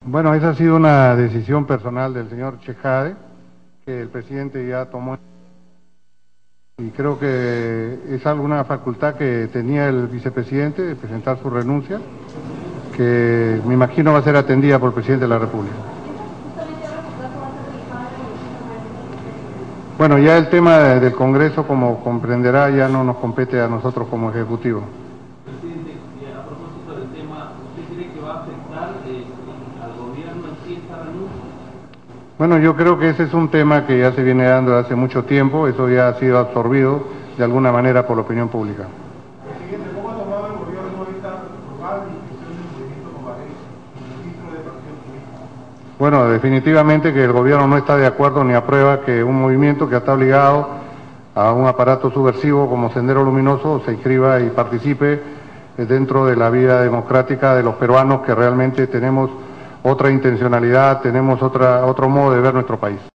Bueno, esa ha sido una decisión personal del señor Chejade, que el presidente ya tomó, y creo que es alguna facultad que tenía el vicepresidente de presentar su renuncia, que me imagino va a ser atendida por el presidente de la República. Bueno, ya el tema del Congreso, como comprenderá, ya no nos compete a nosotros como Ejecutivo. Presidente, a propósito del tema, ¿usted cree que va a afectar al gobierno en sí esta renuncia? Bueno, yo creo que ese es un tema que ya se viene dando desde hace mucho tiempo, eso ya ha sido absorbido de alguna manera por la opinión pública. Presidente, ¿cómo ha tomado el gobierno esta probable inscripción del movimiento Novarés en el registro de partidos políticos? Bueno, definitivamente que el gobierno no está de acuerdo ni aprueba que un movimiento que está obligado a un aparato subversivo como Sendero Luminoso se inscriba y participe dentro de la vida democrática de los peruanos, que realmente tenemos otra intencionalidad, tenemos otro modo de ver nuestro país.